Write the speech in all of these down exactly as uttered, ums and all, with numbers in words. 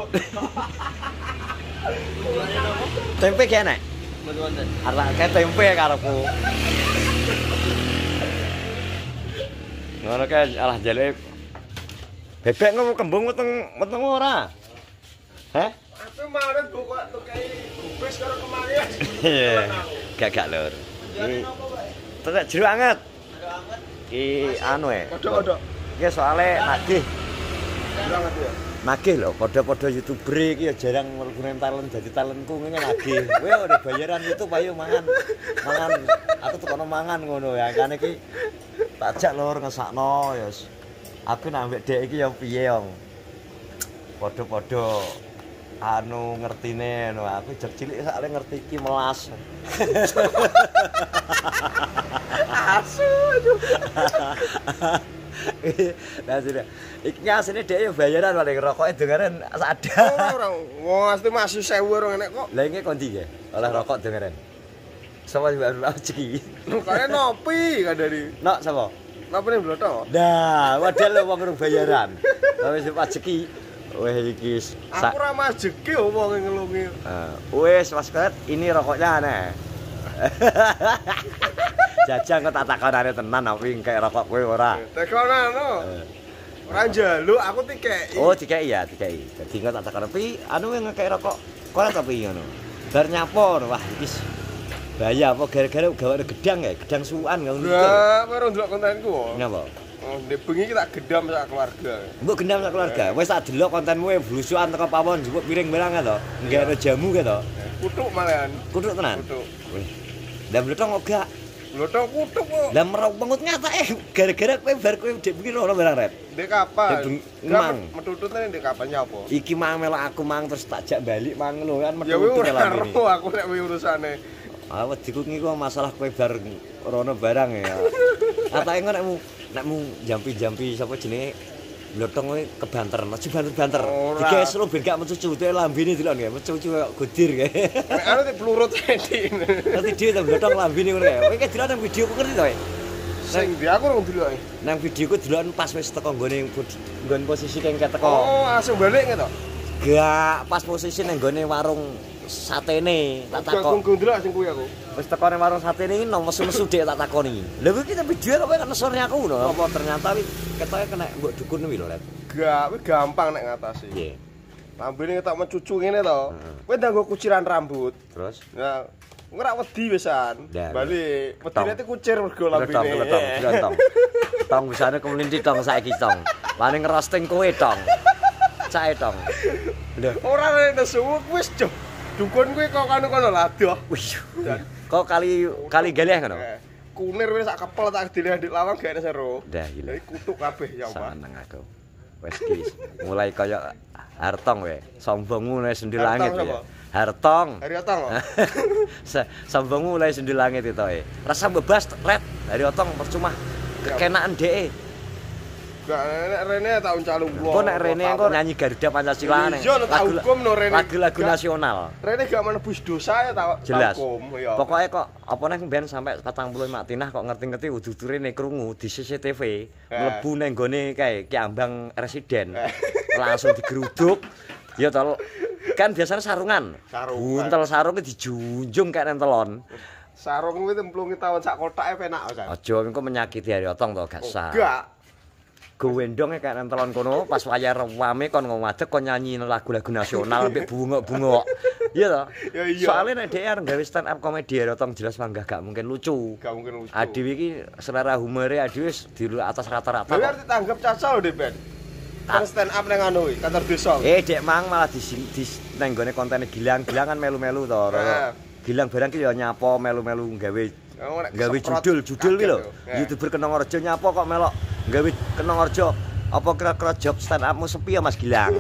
Tempe ki enek. Mboten wonten. Arek kae tempe karepku. Ngono kae alah jale. Bebek ngono kembung meteng meteng ora. Heh? Aku kemarin kok tukai gubes karo kemarin. Iya. Gak-gak lur. Iki tetek jero anget. Ki anu e. Kodok-kodok. Iki soalé nagih. Jero anget ya. Nagih lho, padha-padha YouTuber iki ya jarang mlebu talent dadi talentku ngene nagih. Kowe ora bayaran itu payu mangan. Mangan aku tekono mangan ngono ya. Kan iki tak ajak lur ngesakno ya. Aku nak ambek dhek iki ya piye yong. Padha-padha anu ngertine anu aku jek cilik sakle ngerti iki melas. Asu aduh. Lah sudah. Iki asine dhek ya bayaran paling rokoke dengaren sada. Ora, wong asli masih sewu ora enek kok. Lah iki kondi ya? Oleh rokok dengaren. Sapa sing baru rezeki? Kaya nopi kadari. Nok sapa? Nopi ning blotok. Nah, wadah lho wong urung bayaran. Lah wis rezeki. Weh iki Aku ora majeki wong ngelungi. Uh, wis Mas Kret, ini rokoknya aneh. Jajang kok tak takonane tenan opo kayak rokok kowe ora. Tekonan no. Ora njaluk aku tikeki. Oh, dikeki ya, dikeki. Dadi kok tak takon pi anu ngekek rokok. Kowe to pi ngono. Bar nyapo wah iki bahaya apa gara-gara gawe gedang ya, gedang suwan ngono. Lah, kowe ora ndelok kontenku kok. Napa? Oh, ndek bengi iki tak gedam sak keluarga. Mbok gendam sak keluarga. Wis tak delok kontenmu e blusukan teko pawon njupuk piring barang to. Nggak jamu ke to. Kutuk malahan. Kutuk tenan. Kutuk. Wih. Lah blethong kok gak. Blotok kutuk kok. Lah merau pengut ngatake gara-gara kowe bar kowe ndek bengi ora barang rep. Ndek kapan? Emang metututne ndek kapan nyapa? iki mang melok aku mang terus tak jak balik mang lho kan Ya wis metutut ora lambene. ero aku nek kuwi urusane. Ah wediku iki kok masalah kowe bar rono barang ya. Atake kok nekmu nekmu jampi-jampi sapa jenenge blotong kowe kebanter, aja banter-banter. Digawe selo ben gak mencucu te lambene delok nggih, mencucu kaya godir kae. Nek anu te pelurut endi. Ngerti dhewe to blotong lambene ngono kae. Kowe iki delok nang video ku ngerti to kowe? Sing ndi aku ora ndeloki. Nang videoku deloken pas wis teko nggone nggon posisi kengket teko. Oh, langsung balik ngeto. Gak pas posisi nang nggone warung satene tak takon. Aku ndelok sing kuwi aku. Wis teko nang warung satene iki nang mesu-mesu dhek tak takoni. Lha kuwi kita video kok kan nesorne aku lho. Apa ternyata wi ketoke kena mbok dukun kuwi lho, Ret. Gak, kuwi gampang nek ngatasi. Nggih. Lambene ketok mencucu ngene to. Kowe ndanggo kuciran rambut. Terus Nah, ora wedi wisan. Ya, Balik. Wedine te kucir mergo lambene. tong tong tong. Tong wisane kemelinti tong saiki tong. Lane ngerosting kowe tong. Cae tong. Lho, Ora nek nesu wis jo. Dukun kuwi kok kanu kono ladoh. wih. Kok kali kali galih ngono. Eh, Kunir wis sak kepel tak dilih ndik lawang gak seru. Dah gila. Jadi kutuk kabeh ya Allah. Seneng aku. Wes ki mulai kaya Hartong we. Sombongmu mulai sendi langit ya. Hartong. Hari otong kok. Sombongmu mulai sendi langit itu e. Rasa bebas red dari otong percuma kekenaan dhek. Gak nek Rene tak uncal wong. Kok nek Rene kok nyanyi Garuda Pancasila nek. Iya, tak hukum no Rene. Lagu-lagu nasional. Rene gak menebus dosa ya tak Jelas. hukum ya. Pokoknya kok apa neng ben sampai patang puluh Maktinah kok ngerti-ngerti udu-udure nek krungu di C C T V mlebu neng gone kae Ki Ambang residen. Langsung digeruduk. Ya to kan biasanya sarungan. Sarungan. Buntel sarungnya dijunjung kayak nentelon. Sarung kuwi templungi tahun sak kotake penak kan. Aja engko menyakiti hari otong to gak sah. Enggak. Gowendonge kayak nentelon kono pas wayah rewame kon ngadeg kon nyanyi lagu-lagu nasional mbek bunga-bunga. Iya to? Ya iya. Soalnya nek dhek arep gawe stand up komedi hari otong jelas mangga gak mungkin lucu. Gak mungkin lucu. Adi iki selera humore Adi wis di atas rata-rata. Tapi arti tanggap caca lho, Ben. Kan stand up ning anu kuwi, kantor desa. Eh, Dek Mang malah di di nang gone kontene Gilang, Gilang kan melu-melu to. Nah. Gilang barang ki ya nyapo melu-melu gawe Oh, nek gawe kesemprot judul, judul ki lho. kaget tuh. YouTuber Kenongorjo nyapo kok melok gawe Kenongorjo. Apa kira-kira job stand upmu sepi ya Mas Gilang?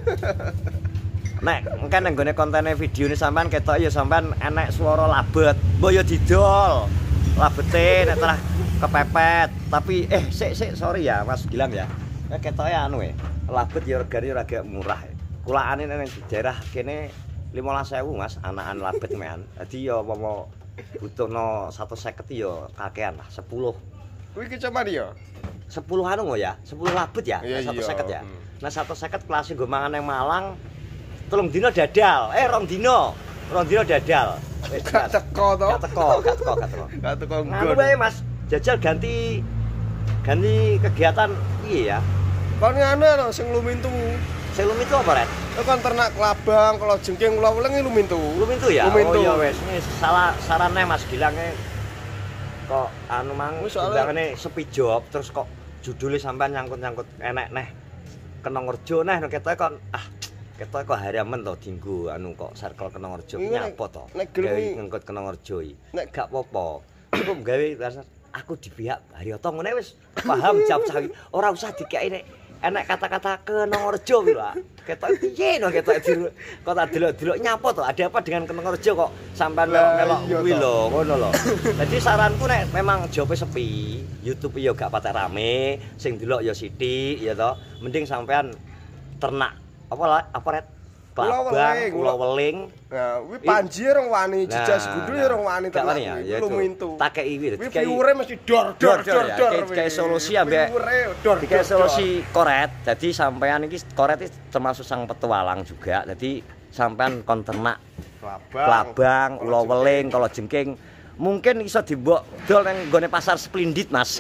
Nek engke nang gone kontene videone sampean ketok ya sampean enek swara labet. Mbok ya didol. Labete nek telah kepepet. Tapi eh sik sik sorry ya Mas Gilang ya. Nek ketoke anu e, labet ya regane ora agak murah. Kulaane nang daerah kene lima belas ribu Mas, anakan labet mean. Dadi ya apa butuhno seratus lima puluh ya kakean lah, sepuluh. Kuwi ki cuman ya. sepuluh anu ya, sepuluh labet ya, Iya, seratus lima puluh iya. ya. Hmm. Nah seratus lima puluh kelas nggo mangan nang Malang telung dino dadal. Eh rong dino. Rong dino dadal. Wis Gak teko to. gak teko, gak teko, gak teko. Gak teko Ngono nggon. wae Mas. Jajal ganti ganti kegiatan piye ya? Kon ngene lho sing lumintu. Sing lumit itu apa, Red? Itu kan ternak kelabang, kalau jengking kula weling lumintu. Lumintu ya? Lumintu. Oh iya wis, ini salah sarane Mas Gilange kok anu mang Wis, soalnya- undangane sepi job terus kok judulnya sampean nyangkut-nyangkut enek neh Kenongrejo neh ketoke kok ah ketoke kok haramen to dinggo anu kok circle Kenongrejo Iya, nek- nyapa to nek gelem gawe i- ngengkut Kenongrejo iki Nek- gak apa-apa cukup gawe rasa aku di pihak Haryoto ngene wis paham jawab sawi ora usah dikeki nek enek kata-kata Kenongrejo kuwi lho ketoke piye no ketoke di kok tak delok-delok nyapa to ada apa dengan Kenongrejo kok sampean Lah, melok iya kuwi toh. lho ngono lho dadi saranku nek memang jobe sepi YouTube ya gak patek rame sing delok ya sithik ya to mending sampean ternak apa lah apa ret Kula klabang weling, kula kula- weling Nah, kuwi panji rong wani, jejas Nah, gudu nah. rong wani Gak ternak. wani ya, kuwi, ya itu. lumintu. Tak kei kuwi, Kuwi dikai- viewer mesti dor dor Dor, dor ya. dor. Kayak- kayak kuwi. solusi ambek- Viewer-e dor. Dikai dor, solusi koret, jadi sampean iki koret iki termasuk sang petualang juga. Jadi sampean kon ternak dor. klabang, ula weling, kala jengking. Mungkin iso dimbok dol nang nggone pasar Splendid, Mas.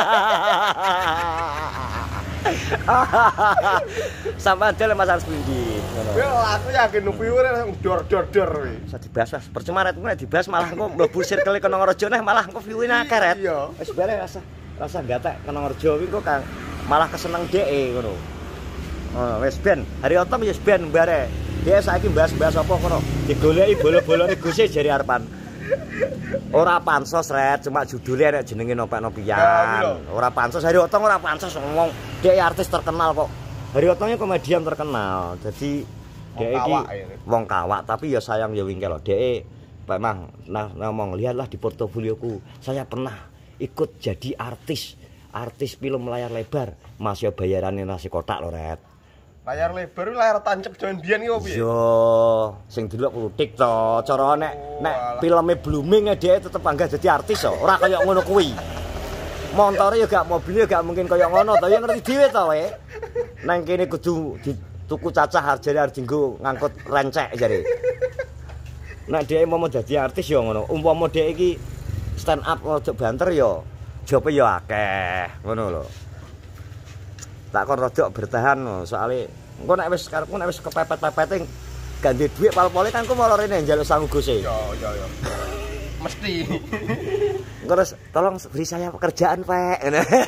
Sampean dol nang pasar Splendid. Ngono. Ya aku yakin viewer-e langsung dor dor dor kuwi. Bisa dibahas, Mas. Percuma ret nek dibahas malah engko mlebu circle Kenongrejo neh malah engko view-ne akeh ret. Iya. Wis bare rasa rasa gatek Kenongrejo kuwi kok kan malah keseneng dheke ngono. Oh, wis ben, Haryoto wis ben bare. Dia saiki bahas-bahas apa ngono. Digoleki bola-bolane Guse jari arepan. Ora pansos ret, cuma judulnya nek jenenge Nopek-nopian. Ya, Ora pansos Haryoto ora pansos ngomong dia artis terkenal kok. Haryoto nya komedian terkenal. Jadi Wong dia iki kawak ya. wong kawak tapi ya sayang ya wingkel lho. Dek memang nah ngomong lihatlah di portofolioku. Saya pernah ikut jadi artis. Artis film layar lebar. Mas yo bayarane nasi kotak lho, Ret. Layar lebar kuwi layar tancep jaman biyen iki opo piye? Yo, sing delok kutik to. Cara nek Oh, nek alah. filme blooming dhek tetep bangga dadi artis to. Ora kaya ngono kuwi. Montore yo gak mobilnya gak mungkin kaya ngono to. Ya ngerti dhewe to we. Nang kene kudu dituku cacah harjane arep dienggo ngangkut rencek jare. Nek dhek mau dadi artis yo ngono. Umpama dhek iki stand up rada banter yo jope yo akeh. Ngono lho. Tak kon rada bertahan lho, soalé engko nek wis karepku nek wis kepepet-pepete gak duwe dhuwit pal-pale kan ku malah rene njaluk sangu Guse. Yo yo yo. Mesti. Engko terus tolong beri saya pekerjaan, Pak.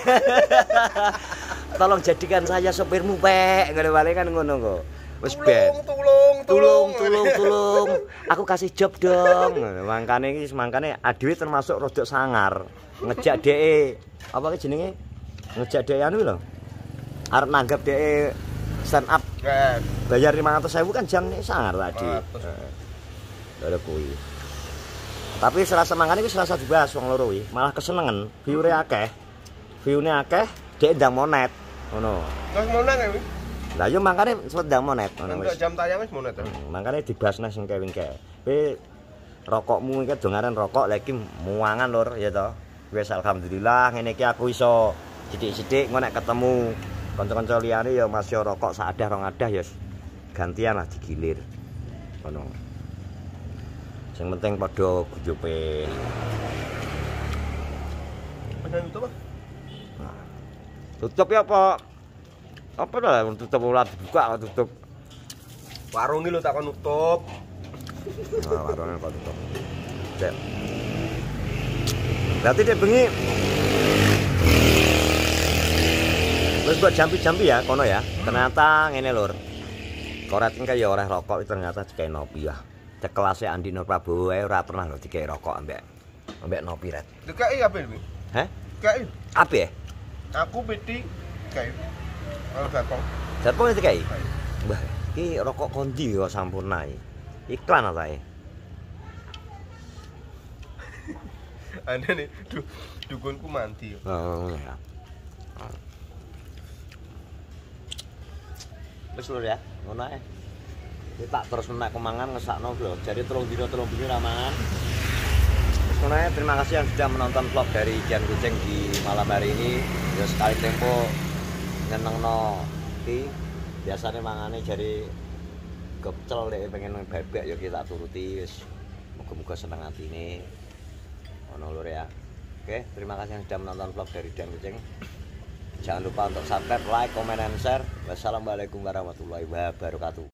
Tolong jadikan saya sopirmu, Pak. Ngono balik kan ngono kok. Wis ben. Tulung, tulung, Tulung, tulung, tulung. Aku kasih job dong. Mangkane iki mangkane adewe termasuk rodok sangar. Ngejak dhek apa ki jenenge? Ngejak dhek anu lho. Arep nanggap dhek stand up Kan. bayar lima ratus ribu kan jam sangar tadi. lima ratus. Heeh. Ada kuwi. Tapi serasa mangane wis serasa dibahas wong loro iki, malah kesenengan, view-ne akeh. View-ne akeh, dhek ndang monet. Ngono. Terus mau nang kuwi? Lah yo mangkane sempat ndang monet ngono Untuk wis. jam tayang wis monet. Hmm, Mangkane dibahas nang sing kewingke. Kowe rokokmu iki dongaran rokok lagi muangan lur ya to. Wis alhamdulillah ngene iki aku iso sithik-sithik engko nek ketemu kanca-kanca liyane ya masih rokok sak adah rong adah ya gantian lah digilir. Ngono. Sing penting padha gujupe. Padahal itu Pak. Tutup ya apa? Apa lah tutup ora dibuka kok tutup. Warung iki lho tak kon nutup. Nah, warungnya kok tutup. Cek. Berarti dia bengi. Wis buat jampi-jampi ya kono ya. Ternyata ngene lur. Koret iki ya oleh rokok ternyata dikei nopi ya. Cekelase Andi Nur Prabowo ae ora pernah lho dikei rokok ambek ambek nopi ret. Dikei apa iki? Heh? Dikei. Apa ya? Aku piti dikei. Kalau datang. Jatpong dikei. Mbah, iki rokok kondi ya sampurna iki. Iklan ta e. Ada nih, du, dukunku mandi. Oh, ya. Wis lho ya, ngono ae. Iki tak terus menak kemangan ngesakno lho. Jadi telung dina telung bengi ra mangan. Wis ngono ae, terima kasih yang sudah menonton vlog dari Kian Kucing di malam hari ini. Ya sekali tempo nyenengno iki biasane mangane jari gopcel deh pengen bebek ya kita turuti wis. Muga-muga seneng atine. Ono lur ya. Oke, terima kasih yang sudah menonton vlog dari Dan Kucing. Jangan lupa untuk subscribe, like, comment, and share. Wassalamualaikum warahmatullahi wabarakatuh.